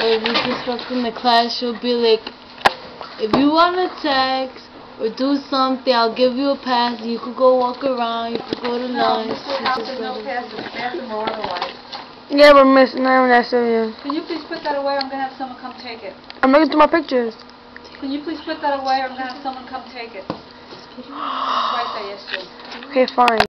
if you disrupting the class, she'll be like, if you want to text or do something, I'll give you a pass. You could go walk around. You could go to lunch. No pass to the bathroom or otherwise. Yeah, but Miss, now that's you. Can you please put that away? I'm gonna have someone come take it. I'm looking through my pictures. Can you please put that away? Or I'm gonna have someone come take it. Twice I asked you. Okay, fine.